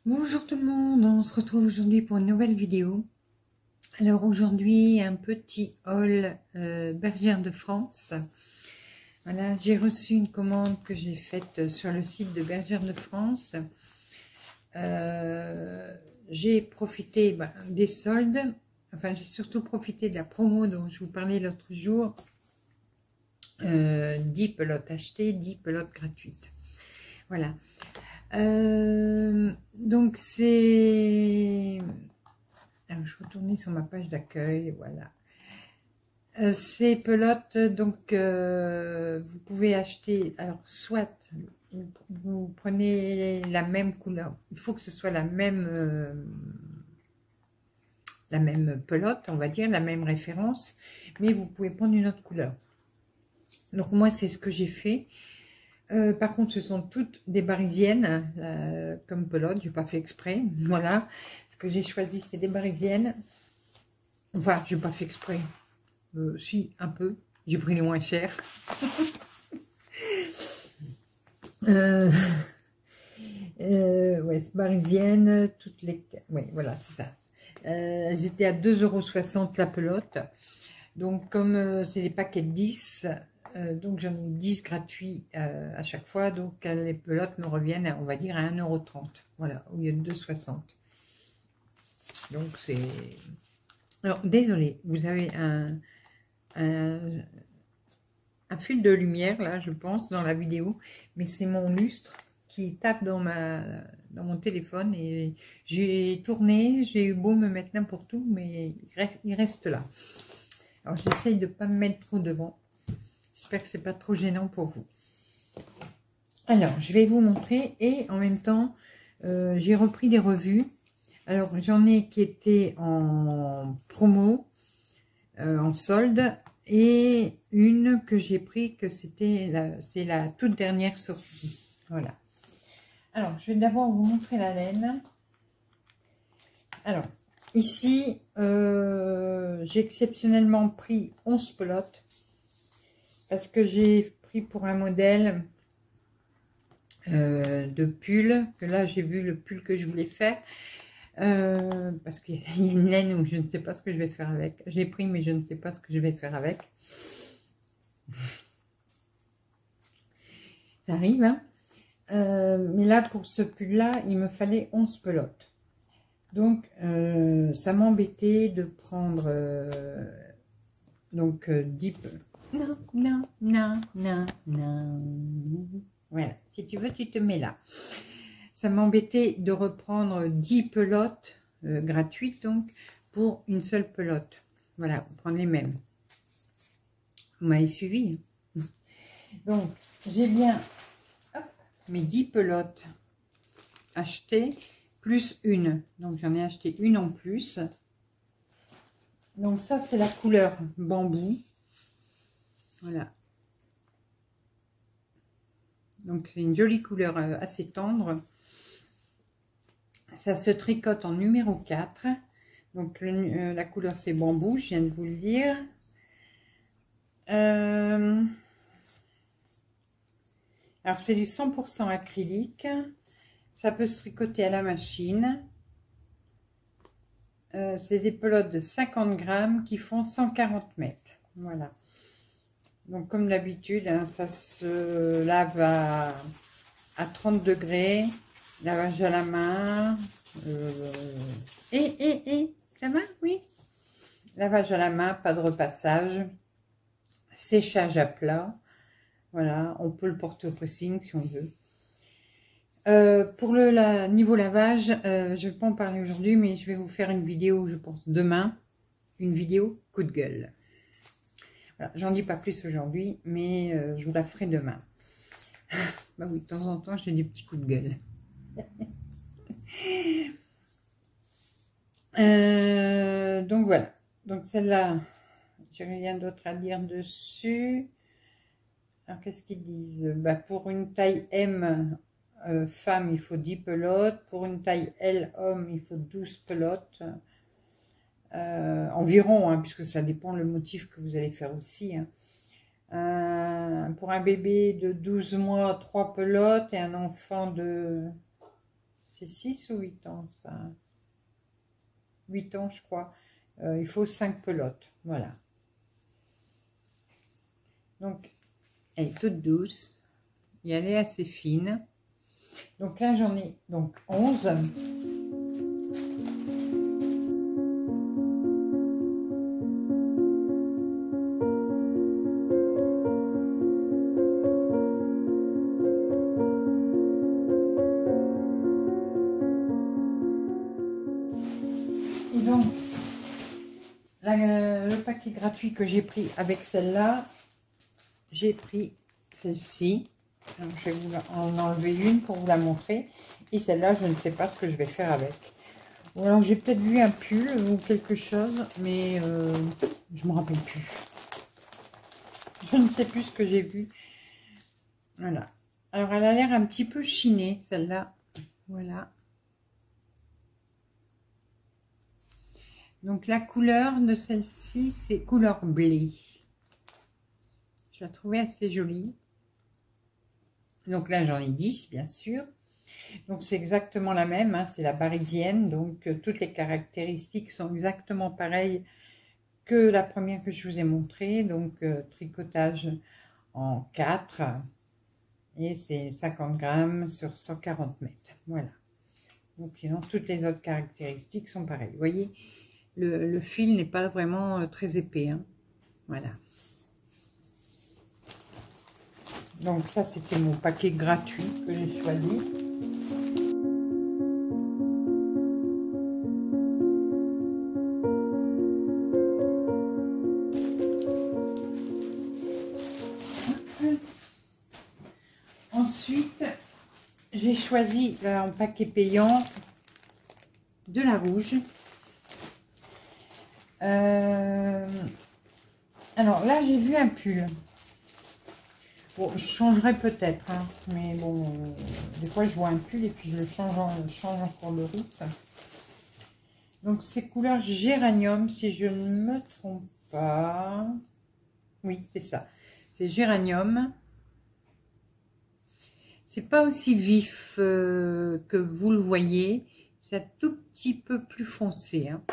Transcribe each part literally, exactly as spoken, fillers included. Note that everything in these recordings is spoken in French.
Bonjour tout le monde, on se retrouve aujourd'hui pour une nouvelle vidéo. Alors aujourd'hui un petit haul euh, Bergère de France. Voilà, j'ai reçu une commande que j'ai faite sur le site de Bergère de France. Euh, j'ai profité bah, des soldes, enfin j'ai surtout profité de la promo dont je vous parlais l'autre jour. Euh, dix pelotes achetées, dix pelotes gratuites. Voilà. Euh, donc c'est... Alors, je retourne sur ma page d'accueil, voilà. Euh, ces pelotes, donc, euh, vous pouvez acheter, alors, soit vous, vous prenez la même couleur, il faut que ce soit la même, euh, la même pelote, on va dire, la même référence, mais vous pouvez prendre une autre couleur. Donc, moi, c'est ce que j'ai fait. Euh, par contre, ce sont toutes des barisiennes, euh, comme pelote, je n'ai pas fait exprès, voilà. Ce que j'ai choisi, c'est des barisiennes. Enfin, je n'ai pas fait exprès. Euh, si, un peu. J'ai pris les moins chers. euh, euh, ouais, c'est parisienne. Toutes les... Ouais, voilà, c'est ça. Euh, elles étaient à deux euros soixante la pelote. Donc, comme euh, c'est des paquets de dix, euh, donc j'en ai dix gratuits euh, à chaque fois. Donc, les pelotes me reviennent, on va dire, à un euro trente. Voilà, au lieu de deux euros soixante. Donc, c'est... Alors, désolé, vous avez un... un un fil de lumière là, je pense, dans la vidéo, mais c'est mon lustre qui tape dans ma dans mon téléphone et j'ai tourné, j'ai eu beau me mettre n'importe où, mais il reste, il reste là. Alors j'essaye de pas me mettre trop devant. J'espère que c'est pas trop gênant pour vous. Alors je vais vous montrer et en même temps euh, j'ai repris des revues. Alors j'en ai qui étaient en promo, euh, en solde. Et une que j'ai pris, que c'était la, c'est la toute dernière sortie. Voilà. Alors, je vais d'abord vous montrer la laine. Alors, ici, euh, j'ai exceptionnellement pris onze pelotes. Parce que j'ai pris pour un modèle euh, de pull. Que là, j'ai vu le pull que je voulais faire. Euh, parce qu'il y a une laine où je ne sais pas ce que je vais faire avec. Je l'ai pris, mais je ne sais pas ce que je vais faire avec. Ça arrive, hein. Euh, mais là, pour ce pull-là, il me fallait onze pelotes. Donc, euh, ça m'embêtait de prendre euh, donc euh, dix pelotes. Non, non, non, non, non. Voilà, si tu veux, tu te mets là. Ça m'embêtait de reprendre dix pelotes euh, gratuites, donc, pour une seule pelote. Voilà, vous prenez les mêmes. Vous m'avez suivi. Donc, j'ai bien hop, mes dix pelotes achetées, plus une. Donc, j'en ai acheté une en plus. Donc, ça, c'est la couleur bambou. Voilà. Donc, c'est une jolie couleur assez tendre. Ça se tricote en numéro quatre. Donc, le, euh, la couleur, c'est bambou, je viens de vous le dire. Euh... Alors, c'est du cent pour cent acrylique. Ça peut se tricoter à la machine. Euh, c'est des pelotes de cinquante grammes qui font cent quarante mètres. Voilà. Donc, comme d'habitude, hein, ça se lave à, à trente degrés. Lavage à la main. Euh, et, et, et, la main, oui. Lavage à la main, pas de repassage. Séchage à plat. Voilà, on peut le porter au pressing si on veut. Euh, pour le la, niveau lavage, euh, je ne vais pas en parler aujourd'hui, mais je vais vous faire une vidéo, je pense, demain. Une vidéo coup de gueule. Voilà, j'en dis pas plus aujourd'hui, mais euh, je vous la ferai demain. Bah oui, de temps en temps, j'ai des petits coups de gueule. euh, donc voilà. Donc celle-là, j'ai rien d'autre à dire dessus. Alors qu'est-ce qu'ils disent? Bah, pour une taille M, Euh, femme, il faut dix pelotes. Pour une taille L, homme, il faut douze pelotes. Euh, environ, hein, puisque ça dépend le motif que vous allez faire aussi. Hein. Euh, pour un bébé de douze mois, trois pelotes. Et un enfant de C'est six ou huit ans, ça. huit ans, je crois. Euh, il faut cinq pelotes. Voilà. Donc, elle est toute douce. Et elle est assez fine. Donc là, j'en ai donc onze. Et donc, la, le paquet gratuit que j'ai pris avec celle-là, j'ai pris celle-ci. Je vais vous en enlever une pour vous la montrer. Et celle-là, je ne sais pas ce que je vais faire avec. Ou alors, j'ai peut-être vu un pull ou quelque chose, mais euh, je ne me rappelle plus. Je ne sais plus ce que j'ai vu. Voilà. Alors, elle a l'air un petit peu chinée, celle-là. Voilà. Donc, la couleur de celle-ci, c'est couleur blé. Je la trouvais assez jolie. Donc là, j'en ai dix, bien sûr. Donc, c'est exactement la même. Hein, c'est la parisienne. Donc, euh, toutes les caractéristiques sont exactement pareilles que la première que je vous ai montrée. Donc, euh, tricotage en quatre. Et c'est cinquante grammes sur cent quarante mètres. Voilà. Donc, sinon, toutes les autres caractéristiques sont pareilles. Vous voyez, le, le fil n'est pas vraiment euh, très épais. Hein. Voilà. Donc ça, c'était mon paquet gratuit que j'ai choisi. Ensuite, j'ai choisi en paquet payant de la rouge. Euh, alors là, j'ai vu un pull. Bon, je changerai peut-être, hein, mais bon, euh, des fois je vois un pull et puis je le change en, je change en cours de route. Donc c'est couleur géranium, si je ne me trompe pas. Oui, c'est ça. C'est géranium. C'est pas aussi vif euh, que vous le voyez. C'est un tout petit peu plus foncé. Hein.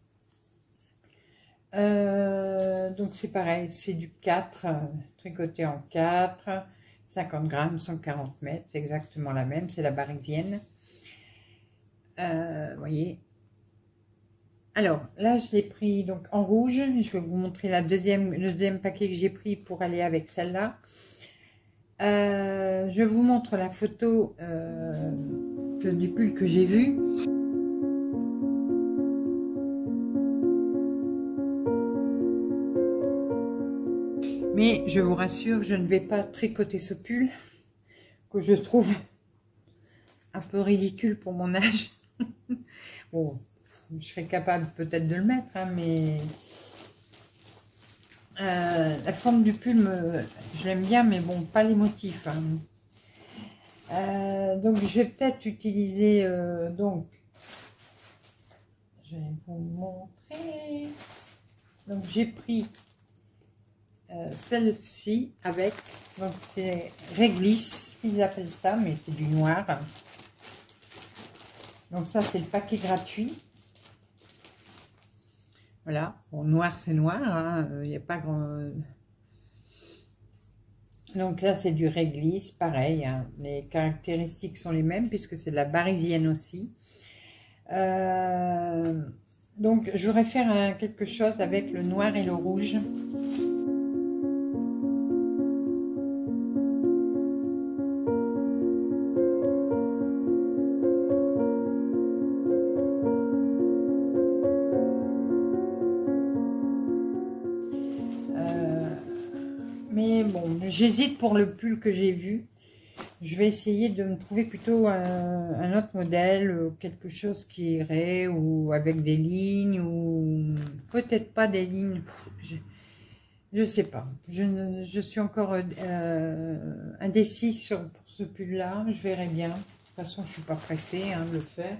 Euh, donc c'est pareil, c'est du quatre, euh, tricoté en quatre, cinquante grammes, cent quarante mètres, c'est exactement la même, c'est la parisienne. Euh, vous voyez. Alors là, je l'ai pris donc en rouge. Je vais vous montrer la deuxième, le deuxième paquet que j'ai pris pour aller avec celle-là. Euh, je vous montre la photo euh, que, du pull que j'ai vu. Mais je vous rassure, je ne vais pas tricoter ce pull que je trouve un peu ridicule pour mon âge. Bon, je serais capable peut-être de le mettre, hein, mais euh, la forme du pull, me, je l'aime bien, mais bon, pas les motifs. Hein. Euh, donc, je vais peut-être utiliser, euh, donc, je vais vous montrer. Donc, j'ai pris euh, celle-ci avec, donc c'est réglisse, ils appellent ça, mais c'est du noir. Donc ça, c'est le paquet gratuit. Voilà, bon, noir c'est noir, il hein, n'y a pas grand... Donc là, c'est du réglisse, pareil, hein, les caractéristiques sont les mêmes puisque c'est de la parisienne aussi. Euh, donc, je voudrais faire un, quelque chose avec le noir et le rouge. Mais bon, j'hésite pour le pull que j'ai vu. Je vais essayer de me trouver plutôt un, un autre modèle, quelque chose qui irait, ou avec des lignes, ou peut-être pas des lignes. Je ne sais pas. Je, je suis encore euh, indécise sur, pour ce pull-là. Je verrai bien. De toute façon, je ne suis pas pressée hein, de le faire.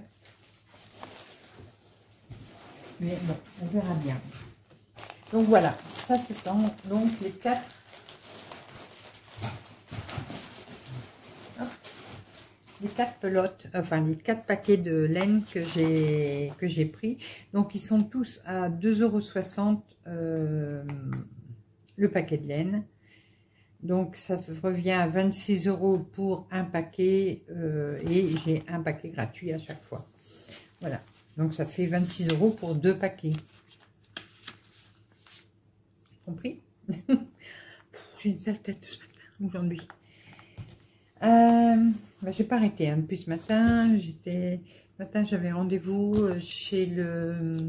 Mais bon, on verra bien. Donc voilà, ça c'est ça. Donc les quatre. les quatre pelotes, enfin les quatre paquets de laine que j'ai que j'ai pris. Donc ils sont tous à deux euros soixante euh, le paquet de laine. Donc ça revient à vingt-six euros pour un paquet euh, et j'ai un paquet gratuit à chaque fois. Voilà, donc ça fait vingt-six euros pour deux paquets. Compris? J'ai une sale tête ce matin, aujourd'hui. Euh, bah, j'ai pas arrêté hein, depuis ce matin. J'étais ce matin, j'avais rendez-vous chez le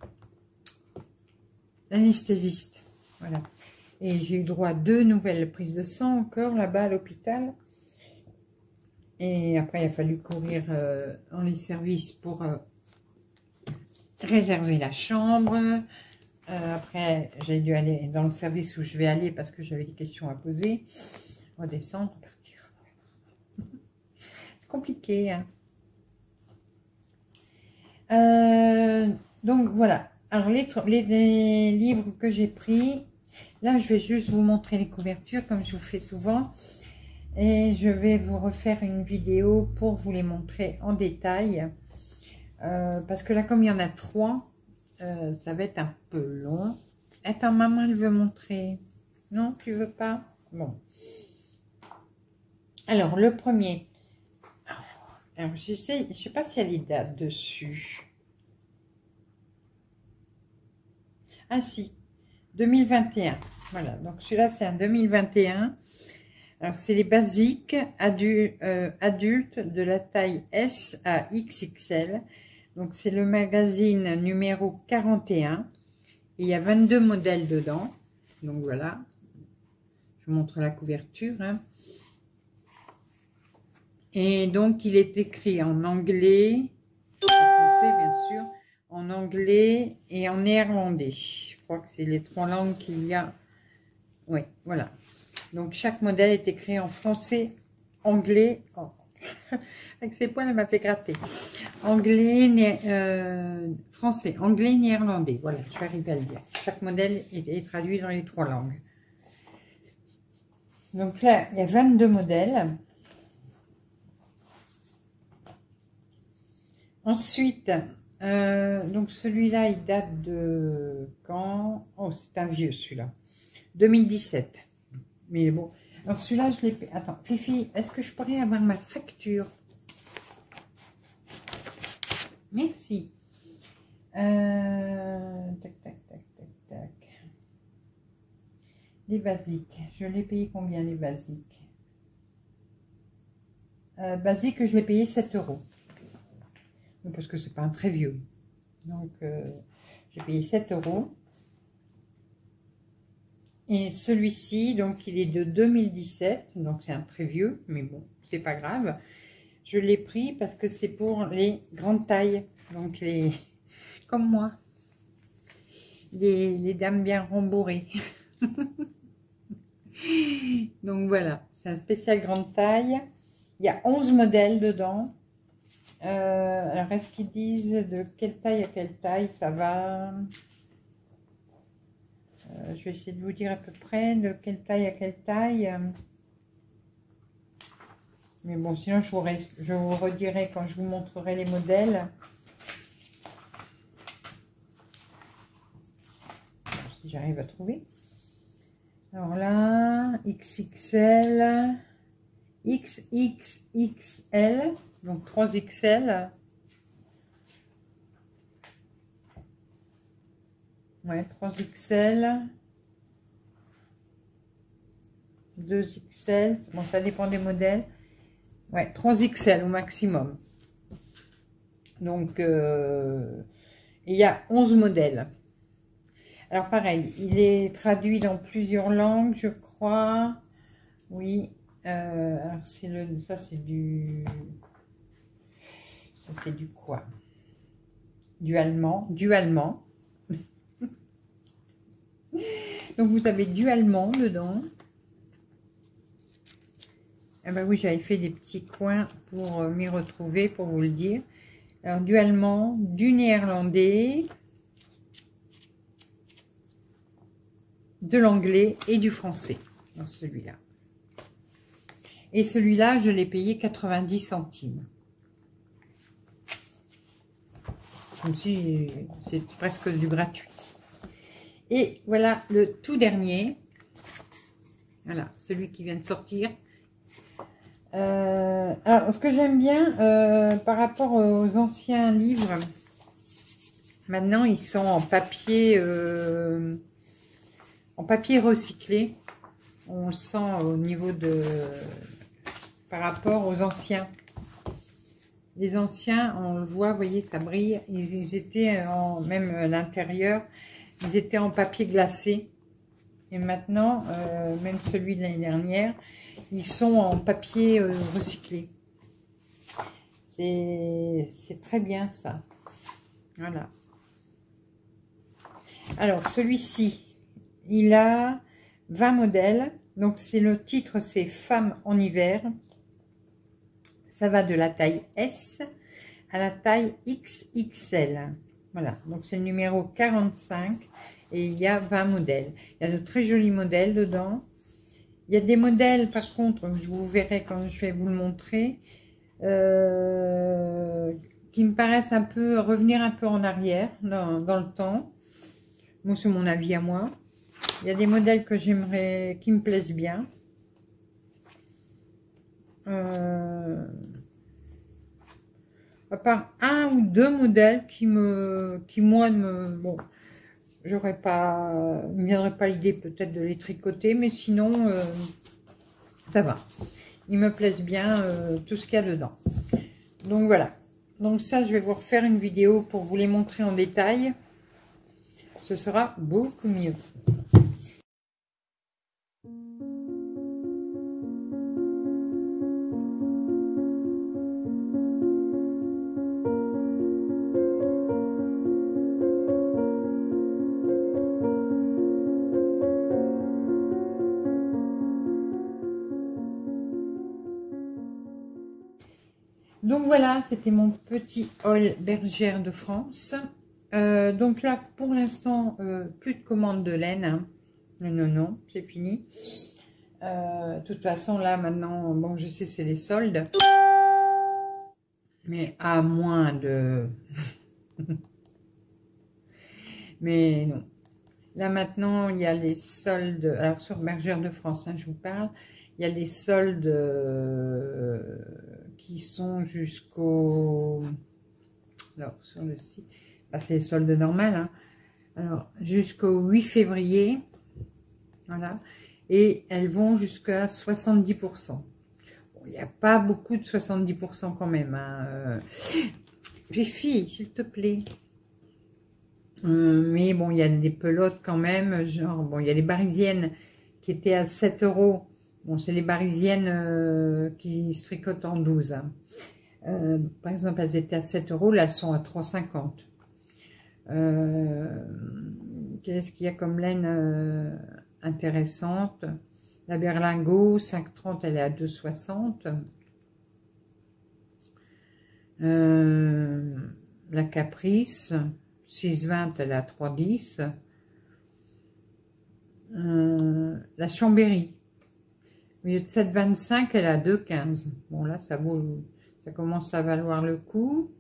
l'anesthésiste. Voilà. Et j'ai eu droit à deux nouvelles prises de sang encore là-bas à l'hôpital. Et après, il a fallu courir euh, dans les services pour euh, réserver la chambre. Euh, après, j'ai dû aller dans le service où je vais aller parce que j'avais des questions à poser. Redescendre, repartir. C'est compliqué. Hein. Euh, donc, voilà. Alors, les, les, les livres que j'ai pris... Là, je vais juste vous montrer les couvertures, comme je vous fais souvent. Et je vais vous refaire une vidéo pour vous les montrer en détail. Euh, parce que là, comme il y en a trois, euh, ça va être un peu long. Attends, maman, elle veut montrer. Non, tu veux pas? Bon. Alors, le premier. Alors, je sais, je sais pas s'il y a les dates dessus. Ah, si. deux mille vingt et un. Voilà, donc celui-là, c'est un deux mille vingt et un. Alors, c'est les basiques adu euh, adultes de la taille S à X X L. Donc, c'est le magazine numéro quarante et un. Et il y a vingt-deux modèles dedans. Donc, voilà. Je vous montre la couverture. Hein. Et donc, il est écrit en anglais, en français, bien sûr, en anglais et en néerlandais. Je crois que c'est les trois langues qu'il y a. Oui, voilà. Donc, chaque modèle est écrit en français, anglais. Oh. Avec ses poils, elle m'a fait gratter. Anglais, né, euh, français, anglais, néerlandais. Voilà, je vais arriver à le dire. Chaque modèle est, est traduit dans les trois langues. Donc là, il y a vingt-deux modèles. Ensuite, euh, donc celui-là, il date de quand? Oh, c'est un vieux celui-là. deux mille dix-sept. Mais bon. Alors celui-là, je l'ai... Attends, Fifi, est-ce que je pourrais avoir ma facture? Merci. Euh... Tac, tac, tac, tac, tac. Les basiques. Je l'ai payé combien les basiques? euh, Basique, je l'ai payé sept euros. Parce que c'est pas un très vieux. Donc, euh, j'ai payé sept euros. Et celui-ci, donc, il est de deux mille dix-sept. Donc, c'est un très vieux, mais bon, c'est pas grave. Je l'ai pris parce que c'est pour les grandes tailles. Donc, les comme moi. Les, les dames bien rembourrées. Donc, voilà. C'est un spécial grande taille. Il y a onze modèles dedans. Euh, alors, est-ce qu'ils disent de quelle taille à quelle taille ça va? euh, Je vais essayer de vous dire à peu près de quelle taille à quelle taille. Mais bon, sinon, je vous, je vous redirai quand je vous montrerai les modèles. Si j'arrive à trouver. Alors là, X X L, X X X L. Donc trois X L. Ouais, trois X L. deux X L. Bon, ça dépend des modèles. Ouais, trois X L au maximum. Donc, euh, il y a onze modèles. Alors, pareil, il est traduit dans plusieurs langues, je crois. Oui. Euh, alors, c'est le, ça, c'est du... Ça, c'est du quoi? Du allemand. Du allemand. Donc, vous avez du allemand dedans. Ah ben oui, j'avais fait des petits coins pour m'y retrouver, pour vous le dire. Alors, du allemand, du néerlandais, de l'anglais et du français dans celui-là. Et celui-là, je l'ai payé quatre-vingt-dix centimes. Comme si c'est presque du gratuit. Et voilà le tout dernier. Voilà, celui qui vient de sortir. Euh, alors, ce que j'aime bien euh, par rapport aux anciens livres, maintenant ils sont en papier, euh, en papier recyclé. On le sent au niveau de, par rapport aux anciens. Les anciens, on le voit, vous voyez, ça brille. Ils, ils étaient en, même à l'intérieur, ils étaient en papier glacé. Et maintenant, euh, même celui de l'année dernière, ils sont en papier euh, recyclé. C'est très bien ça. Voilà. Alors, celui-ci, il a vingt modèles. Donc, c'est le titre, c'est Femmes en hiver. Ça va de la taille S à la taille X X L. Voilà. Donc, c'est le numéro quarante-cinq. Et il y a vingt modèles. Il y a de très jolis modèles dedans. Il y a des modèles, par contre, je vous verrai quand je vais vous le montrer, euh, qui me paraissent un peu, revenir un peu en arrière dans, dans le temps. Moi, c'est mon avis à moi. Il y a des modèles que j'aimerais, qui me plaisent bien. Euh, à part un ou deux modèles qui me, qui moi, me, bon, j'aurais pas, il me viendrait pas l'idée peut-être de les tricoter, mais sinon, euh, ça va. Ils me plaisent bien, euh, tout ce qu'il y a dedans. Donc voilà. Donc ça, je vais vous refaire une vidéo pour vous les montrer en détail. Ce sera beaucoup mieux. Donc voilà, c'était mon petit haul bergère de France. Euh, donc là, pour l'instant, euh, plus de commandes de laine. Hein. Non, non, non, c'est fini. Euh, de toute façon, là, maintenant, bon, je sais, c'est les soldes. Mais à moins de... Mais non. Là, maintenant, il y a les soldes. Alors, sur Bergère de France, hein, je vous parle. Il y a les soldes euh, qui sont jusqu'au... Alors, sur le site... Bah, c'est les soldes normales. Hein. Alors, jusqu'au huit février. Voilà. Et elles vont jusqu'à soixante-dix pour cent. Bon, il n'y a pas beaucoup de soixante-dix pour cent quand même. Hein. Euh... Fifi, s'il te plaît. Euh, mais bon, il y a des pelotes quand même. Genre, bon, il y a les barisiennes qui étaient à sept euros. Bon, c'est les barisiennes euh, qui se tricotent en douze. Hein. Euh, par exemple, elles étaient à sept euros. Là, elles sont à trois cinquante. Euh, Qu'est-ce qu'il y a comme laine euh, intéressante? La berlingot, cinq trente, elle est à deux soixante. Euh, la caprice, six vingt, elle est à trois dix. Euh, la Chambéry, au lieu de sept vingt-cinq, elle est à deux quinze. Bon, là, ça vaut, ça commence à valoir le coup.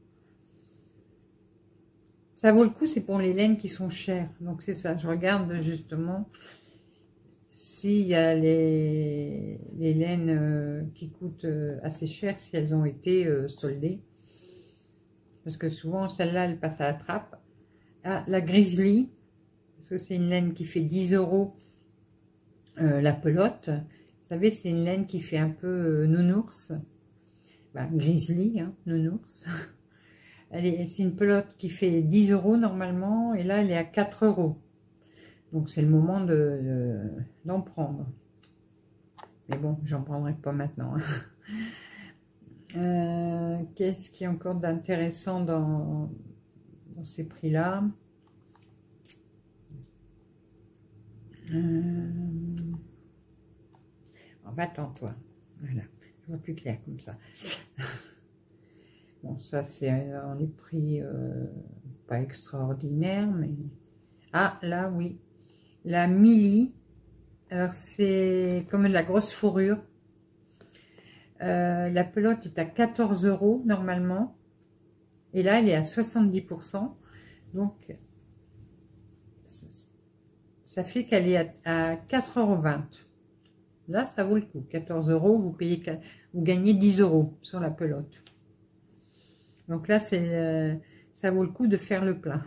Ça vaut le coup, c'est pour les laines qui sont chères. Donc, c'est ça. Je regarde justement s'il y a les, les laines euh, qui coûtent euh, assez cher, si elles ont été euh, soldées. Parce que souvent, celle-là, elle passe à la trappe. Ah, la Grizzly, parce que c'est une laine qui fait dix euros euh, la pelote. Vous savez, c'est une laine qui fait un peu euh, nounours. Ben, Grizzly, hein, nounours. C'est une pelote qui fait dix euros normalement, et là, elle est à quatre euros. Donc, c'est le moment de, d'en prendre. Mais bon, j'en prendrai pas maintenant. Hein. Euh, Qu'est-ce qu'il y a encore d'intéressant dans, dans ces prix-là? euh... oh, va-t'en, toi. Voilà, je vois plus clair comme ça. Bon, ça, c'est dans les prix euh, pas extraordinaires, mais... Ah, là, oui. La Milly. Alors, c'est comme de la grosse fourrure. Euh, la pelote est à quatorze euros normalement. Et là, elle est à soixante-dix pour cent. Donc, ça fait qu'elle est à, à quatre euros vingt. Là, ça vaut le coup. quatorze euros, vous payez, vous gagnez dix euros sur la pelote. Donc là, c'est, euh, ça vaut le coup de faire le plein.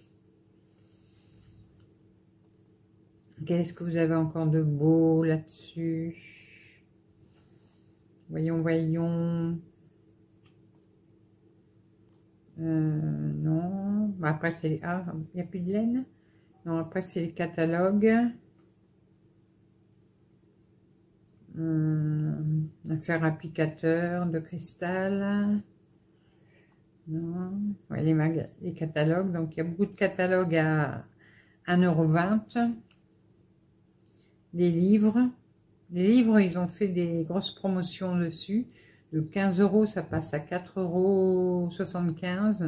Qu'est-ce que vous avez encore de beau là-dessus? Voyons, voyons. Euh, non. Après, c'est les... Ah, il n'y a plus de laine? Non, après, c'est les catalogues. Hum, un fer applicateur de cristal. Non. Ouais, les, mag... les catalogues. Donc, il y a beaucoup de catalogues à un euro vingt. Les livres. Les livres, ils ont fait des grosses promotions dessus. De quinze euros, ça passe à quatre euros soixante-quinze.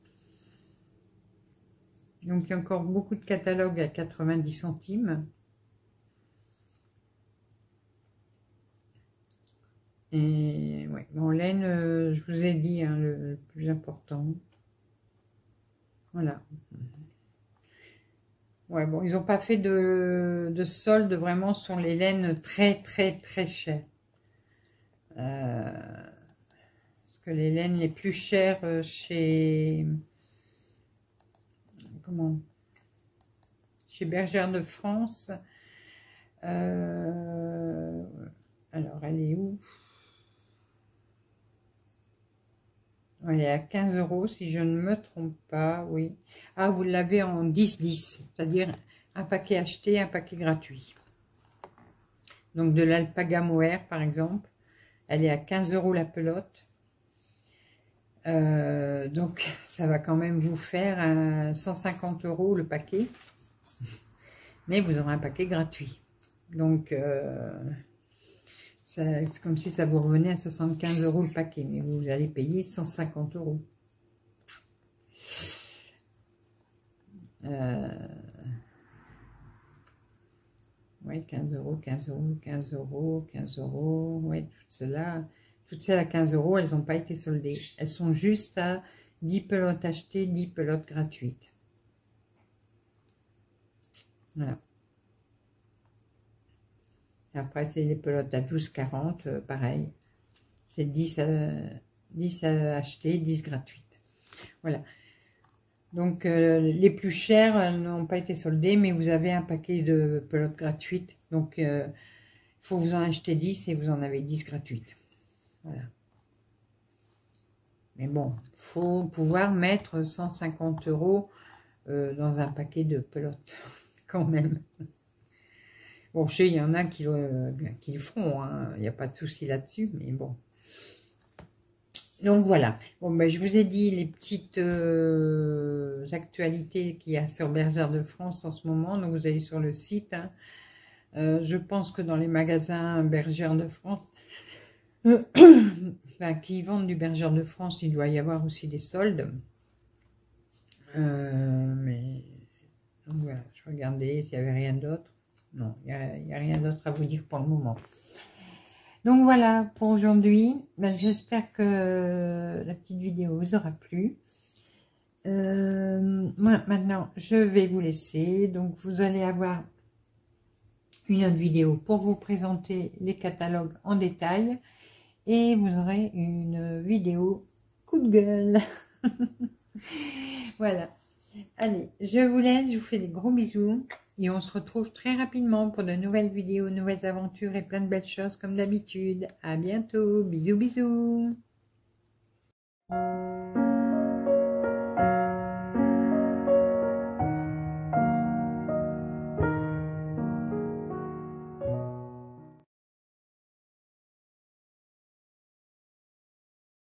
Donc, il y a encore beaucoup de catalogues à quatre-vingt-dix centimes. Et ouais, en laine, euh, je vous ai dit hein, le, le plus important. Voilà. Ouais, bon, ils n'ont pas fait de, de solde vraiment sur les laines très, très, très chères. Euh, parce que les laines les plus chères chez... Comment? Chez Bergère de France. Euh, alors, elle est où? Elle est à quinze euros, si je ne me trompe pas, oui. Ah, vous l'avez en dix dix, c'est-à-dire un paquet acheté, un paquet gratuit. Donc, de l'alpaga mohair, par exemple, elle est à quinze euros la pelote. Euh, donc, ça va quand même vous faire un cent cinquante euros le paquet. Mais vous aurez un paquet gratuit. Donc, euh, c'est comme si ça vous revenait à soixante-quinze euros le paquet, mais vous allez payer cent cinquante euros. Euh, oui, quinze euros, quinze euros, quinze euros, quinze euros. Oui, tout cela, toutes celles à quinze euros, elles n'ont pas été soldées. Elles sont juste à dix pelotes achetées, dix pelotes gratuites. Voilà. Après, c'est les pelotes à douze quarante, euh, pareil. C'est dix, euh, dix à acheter, dix gratuites. Voilà. Donc, euh, les plus chères n'ont pas été soldées, mais vous avez un paquet de pelotes gratuites. Donc, il euh, faut vous en acheter dix et vous en avez dix gratuites. Voilà. Mais bon, il faut pouvoir mettre cent cinquante euros euh, dans un paquet de pelotes, quand même. Bon, je sais, il y en a qui, euh, qui le feront, hein. Il n'y a pas de souci là-dessus, mais bon. Donc voilà, bon, ben, je vous ai dit les petites euh, actualités qu'il y a sur Bergère de France en ce moment. Donc vous allez sur le site. Hein. Euh, je pense que dans les magasins Bergère de France, euh, ben, qui vendent du Bergère de France, il doit y avoir aussi des soldes. Euh, mais donc voilà, je regardais s'il n'y avait rien d'autre. Non, il n'y a, a rien d'autre à vous dire pour le moment. Donc voilà pour aujourd'hui. Ben, j'espère que la petite vidéo vous aura plu. Euh, moi maintenant je vais vous laisser. Donc vous allez avoir une autre vidéo pour vous présenter les catalogues en détail. Et vous aurez une vidéo coup de gueule. Voilà. Allez, je vous laisse. Je vous fais des gros bisous. Et on se retrouve très rapidement pour de nouvelles vidéos, nouvelles aventures et plein de belles choses comme d'habitude. À bientôt. Bisous, bisous.